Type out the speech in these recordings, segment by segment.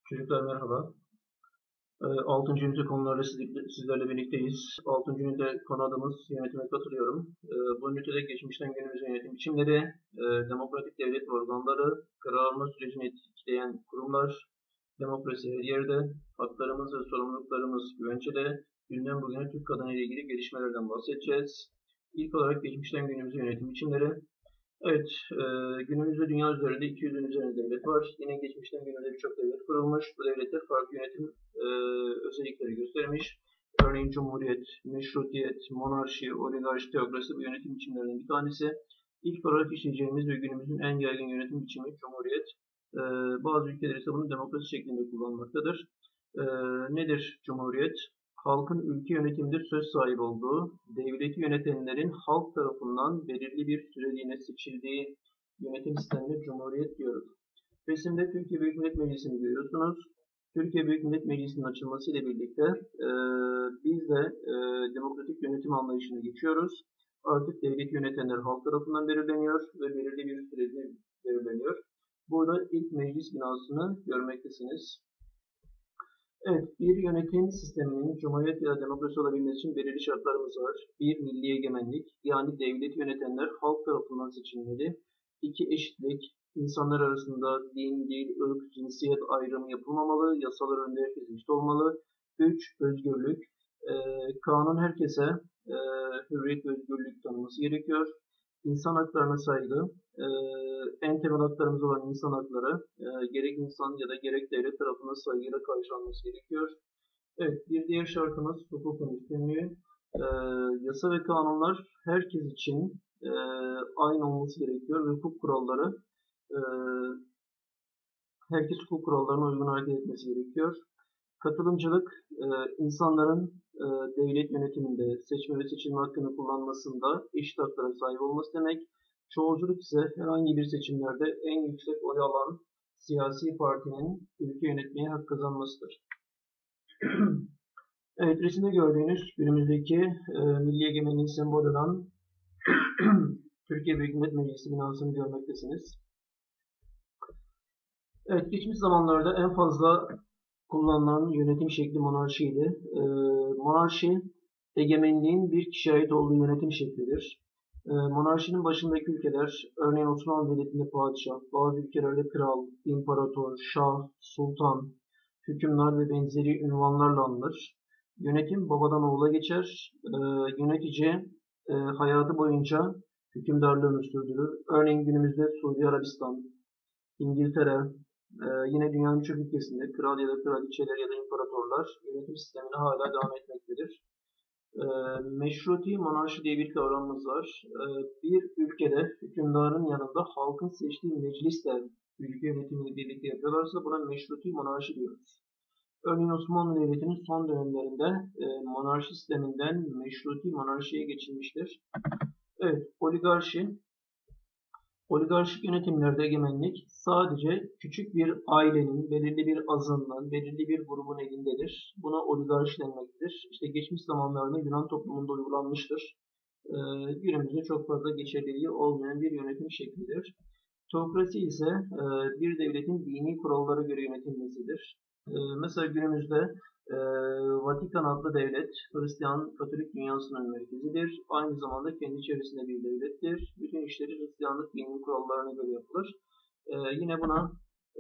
Çocuklar merhaba. 6. ünite konularla sizlerle birlikteyiz. 6. ünite konu adımız yönetime katılıyorum. Bu ünitede geçmişten günümüze yönetim biçimleri, demokratik devlet organları, karar alma sürecini etkileyen kurumlar, demokrasi her yerde, haklarımız ve sorumluluklarımız güvencede, dünden bugüne Türk kadını ile ilgili gelişmelerden bahsedeceğiz. İlk olarak geçmişten günümüze yönetim biçimleri. Evet, günümüzde dünya üzerinde 200'ün üzerinde devlet var. Yine geçmişten günümüze birçok devlet kurulmuş. Bu devletler farklı yönetim özellikleri göstermiş. Örneğin cumhuriyet, meşrutiyet, monarşi, oligarşi, teokrasi bu yönetim biçimlerinden bir tanesi. İlk olarak işleyeceğimiz ve günümüzün en yaygın yönetim biçimi cumhuriyet. Bazı ülkeler ise bunu demokrasi şeklinde kullanmaktadır. Nedir cumhuriyet? Halkın ülke yönetiminde söz sahibi olduğu, devleti yönetenlerin halk tarafından belirli bir süreliğine seçildiği yönetim sistemine cumhuriyet diyoruz. Resimde Türkiye Büyük Millet Meclisi'ni görüyorsunuz. Türkiye Büyük Millet Meclisi'nin açılmasıyla birlikte biz de demokratik yönetim anlayışına geçiyoruz. Artık devleti yönetenler halk tarafından belirleniyor ve belirli bir sürede belirleniyor. Burada ilk meclis binasını görmektesiniz. Evet, bir yönetim sisteminin cumhuriyet ya da demokrasi olabilmesi için belirli şartlarımız var. Bir, milli egemenlik, yani devleti yönetenler halk tarafından seçilmeli. İki, eşitlik, insanlar arasında din, dil, ırk, cinsiyet ayrımı yapılmamalı, yasalar önünde herkes eşit olmalı. Üç, özgürlük, kanun herkese hürriyet ve özgürlük tanıması gerekiyor. İnsan haklarına saygı, en temel haklarımız olan insan hakları gerek insan ya da gerek devlet tarafından saygıyla karşılanması gerekiyor. Evet, bir diğer şartımız hukukun üstünlüğü. Yasa ve kanunlar herkes için aynı olması gerekiyor ve hukuk kuralları herkes hukuk kurallarına uygun hareket etmesi gerekiyor. Katılımcılık, insanların devlet yönetiminde seçme ve seçilme hakkını kullanmasında eşit haklara sahip olması demek. Çoğulculuk ise herhangi bir seçimlerde en yüksek oy alan siyasi partinin ülke yönetmeye hak kazanmasıdır. Evet, resimde gördüğünüz günümüzdeki milli egemenliğin sembolü olan Türkiye Büyük Millet Meclisi binasını görmektesiniz. Evet, geçmiş zamanlarda en fazla kullanılan yönetim şekli monarşiydi. Monarşi, egemenliğin bir kişiye ait olduğu yönetim şeklidir. Monarşinin başındaki ülkeler, örneğin Osmanlı Devleti'nde padişah, bazı ülkelerde kral, imparator, şah, sultan, hükümdar ve benzeri ünvanlarla anılır. Yönetim babadan oğula geçer. Yönetici hayatı boyunca hükümdarlığını sürdürür. Örneğin günümüzde Suudi Arabistan, İngiltere, yine dünyanın birçok ülkesinde kral ya da kraliçeler ya da imparatorlar yönetim sistemine hala devam etmektedir. Meşruti monarşi diye bir kavramımız var. Bir ülkede hükümdarın yanında halkın seçtiği meclisle ülke yönetimini birlikte yapıyorlarsa buna meşruti monarşi diyoruz. Örneğin Osmanlı Devleti'nin son dönemlerinde monarşi sisteminden meşruti monarşiye geçilmiştir. Evet, oligarşi. Oligarşik yönetimlerde egemenlik sadece küçük bir ailenin, belirli bir azınlığın, belirli bir grubun elindedir. Buna oligarşi denmektedir. İşte geçmiş zamanlarda Yunan toplumunda uygulanmıştır. Günümüzde çok fazla geçerliliği olmayan bir yönetim şeklidir. Teokrasi ise bir devletin dini kurallara göre yönetilmesidir. Mesela günümüzde Vatikan adlı devlet Hristiyan Katolik dünyasının merkezidir. Aynı zamanda kendi içerisinde bir devlettir. Bütün işleri Hristiyanlık dini kurallarına göre yapılır. Yine buna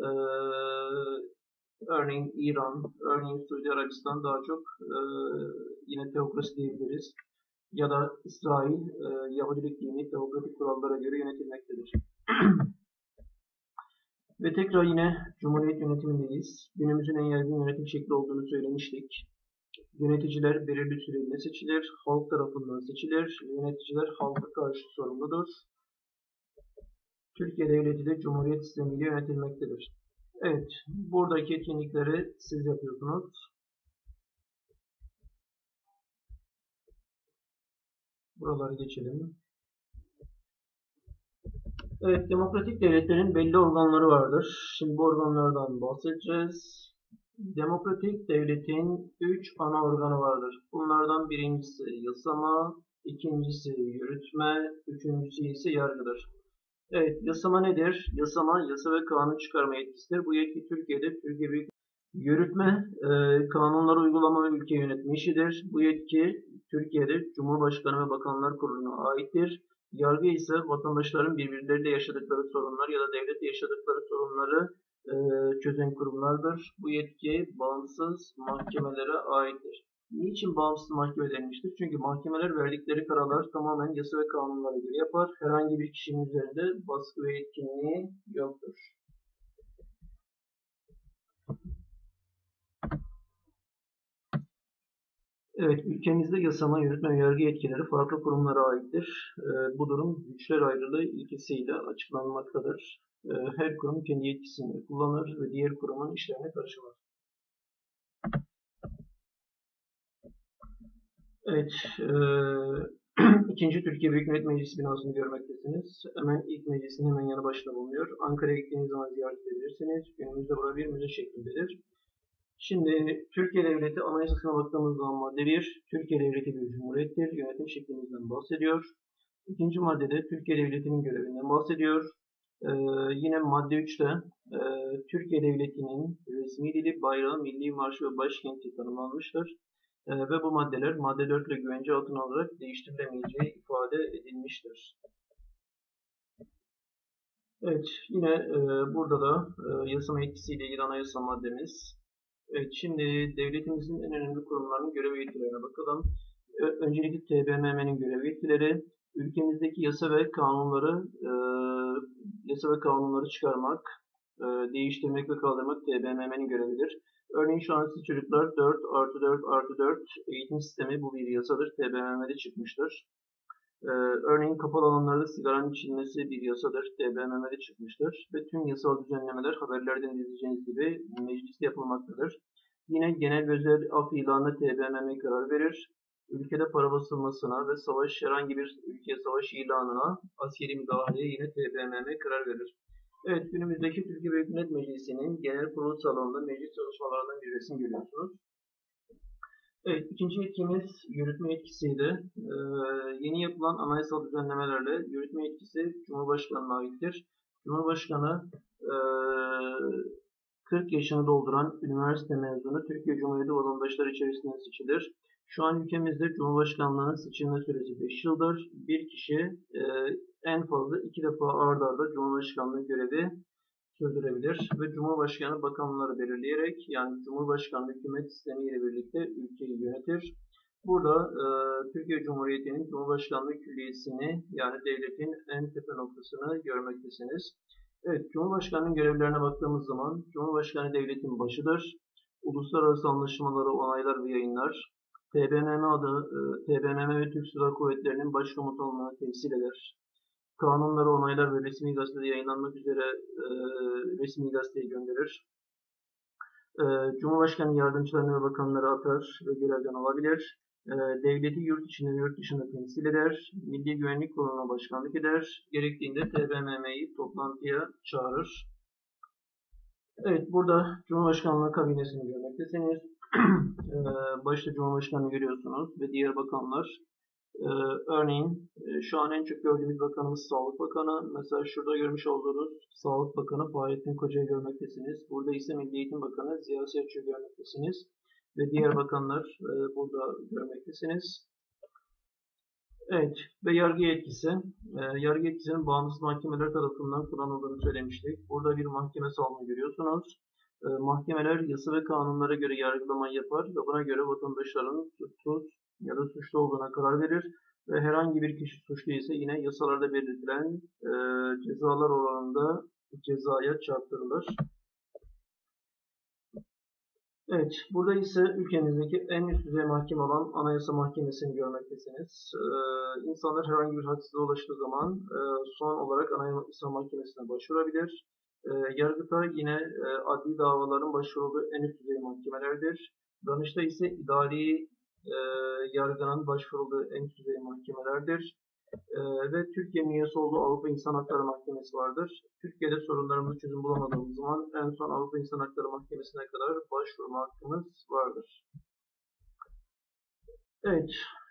örneğin İran, örneğin Suudi Arabistan daha çok yine teokrasi diyebiliriz. Ya da İsrail Yahudilik dini teokratik kurallara göre yönetilmektedir. Ve tekrar yine Cumhuriyet yönetimindeyiz. Günümüzün en yaygın yönetim şekli olduğunu söylemiştik. Yöneticiler belirli süreliğine seçilir, halk tarafından seçilir. Yöneticiler halka karşı sorumludur. Türkiye Devleti de Cumhuriyet sistemiyle yönetilmektedir. Evet, buradaki etkinlikleri siz yapıyorsunuz. Buraları geçelim. Evet, demokratik devletlerin belli organları vardır. Şimdi bu organlardan bahsedeceğiz. Demokratik devletin 3 ana organı vardır. Bunlardan birincisi yasama, ikincisi yürütme, üçüncüsü ise yargıdır. Evet, yasama nedir? Yasama, yasa ve kanun çıkarma yetkisidir. Bu yetki Türkiye'de Türkiye Büyük Yürütme, kanunları uygulama ve ülke yönetme işidir. Bu yetki Türkiye'de Cumhurbaşkanı ve Bakanlar Kurulu'na aittir. Yargı ise vatandaşların birbirleriyle yaşadıkları sorunlar ya da devletle yaşadıkları sorunları çözen kurumlardır. Bu yetki bağımsız mahkemelere aittir. Niçin bağımsız mahkeme denmiştir? Çünkü mahkemeler verdikleri kararlar tamamen yasa ve kanunlara göre yapar. Herhangi bir kişinin üzerinde baskı ve etkinliği yoktur. Evet, ülkemizde yasama, yürütme ve yargı yetkileri farklı kurumlara aittir. Bu durum güçler ayrılığı ilkesiyle açıklanmaktadır. Her kurum kendi yetkisini kullanır ve diğer kurumun işlerine karışamaz. Evet, ikinci Türkiye Büyük Millet Meclisi binasını görmektesiniz. Hemen ilk meclisin hemen yanı başında bulunuyor. Ankara'ya gittiğiniz zaman ziyaret edebilirsiniz. Günümüzde burada bir müze şeklindedir. Şimdi Türkiye Devleti Anayasası'na baktığımız zaman madde 1, Türkiye Devleti bir cumhuriyettir. Yönetim şeklimizden bahsediyor. İkinci maddede Türkiye Devleti'nin görevinden bahsediyor. Yine madde 3'te Türkiye Devleti'nin resmi dili, bayrağı, milli marşı ve başkenti tanımlanmıştır. Ve bu maddeler madde 4 ile güvence altına alarak değiştirilemeyeceği ifade edilmiştir. Evet, yine burada da yasama etkisiyle ilgili anayasa maddemiz. Evet, şimdi devletimizin en önemli kurumlarının görev ve yetkilerine bakalım. Öncelikle TBMM'nin görev yetkileri, ülkemizdeki yasa ve kanunları çıkarmak, değiştirmek ve kaldırmak TBMM'nin görevidir. Örneğin şu an siz çocuklar 4+4+4 eğitim sistemi bu bir yasadır. TBMM'de çıkmıştır. Örneğin kapalı alanlarda sigaranın içilmesi bir yasadır. TBMM'de çıkmıştır. Ve tüm yasal düzenlemeler haberlerden izleyeceğiniz gibi mecliste yapılmaktadır. Yine genel ve özel af ilanına TBMM karar verir. Ülkede para basılmasına ve herhangi bir ülkeye savaş ilanına, askeri müdahaleye yine TBMM karar verir. Evet, günümüzdeki Türkiye Büyük Millet Meclisi'nin genel kurulu salonunda meclis çalışmalarından bir resim görüyorsunuz. Evet, ikinci yetkimiz yürütme yetkisiydi. Yeni yapılan anayasal düzenlemelerle yürütme yetkisi Cumhurbaşkanı'na aittir. Cumhurbaşkanı 40 yaşını dolduran üniversite mezunu Türkiye Cumhuriyeti vatandaşları içerisinden seçilir. Şu an ülkemizde Cumhurbaşkanlığının seçilme süresi 5 yıldır. Bir kişi en fazla 2 defa ard arda Cumhurbaşkanlığı görevi sürdürebilir ve Cumhurbaşkanı bakanları belirleyerek yani Cumhurbaşkanlığı hükümet sistemi ile birlikte ülkeyi yönetir. Burada Türkiye Cumhuriyeti'nin Cumhurbaşkanlığı külliyesini yani devletin en tepe noktasını görmektesiniz. Evet, Cumhurbaşkanı'nın görevlerine baktığımız zaman Cumhurbaşkanı devletin başıdır. Uluslararası anlaşmaları onaylar ve yayınlar. TBMM ve Türk Silahlı Kuvvetleri'nin başkomutanlığını temsil eder. Kanunları onaylar ve resmi gazetede yayınlanmak üzere resmi gazeteye gönderir. Cumhurbaşkanı yardımcılarını ve bakanları atar ve görevden alabilir. Devleti yurt içinde ve yurt dışında temsil eder. Milli Güvenlik Kurulu'na başkanlık eder. Gerektiğinde TBMM'yi toplantıya çağırır. Evet, burada Cumhurbaşkanlığı kabinesini görmektesiniz. Başta Cumhurbaşkanı görüyorsunuz ve diğer bakanlar. Örneğin şu an en çok gördüğümüz bakanımız Sağlık Bakanı. Mesela şurada görmüş olduğunuz Sağlık Bakanı Fahrettin Koca'yı görmektesiniz. Burada ise Milli Eğitim Bakanı Ziya Selçuk'u görmektesiniz. Ve diğer bakanlar burada görmektesiniz. Evet ve yargı yetkisi. Yargı yetkisinin bağımsız mahkemeler tarafından kullanıldığını söylemiştik. Burada bir mahkeme salonu görüyorsunuz. Mahkemeler yasa ve kanunlara göre yargılama yapar ve buna göre vatandaşların suçsuz ya da suçlu olduğuna karar verir ve herhangi bir kişi suçlu ise yine yasalarda belirtilen cezalar oranında cezaya çarptırılır. Evet, burada ise ülkemizdeki en üst düzey mahkeme olan Anayasa Mahkemesi'ni görmektesiniz. İnsanlar herhangi bir haksızlığa ulaştığı zaman son olarak Anayasa Mahkemesi'ne başvurabilir. Yargıtay yine adli davaların başvurulduğu en üst düzey mahkemelerdir. Danıştay ise idari yargının başvurulduğu en üst düzey mahkemelerdir. Ve Türkiye'nin üyesi olduğu Avrupa İnsan Hakları Mahkemesi vardır. Türkiye'de sorunlarımızı çözüm bulamadığımız zaman en son Avrupa İnsan Hakları Mahkemesi'ne kadar başvurma hakkımız vardır. Evet,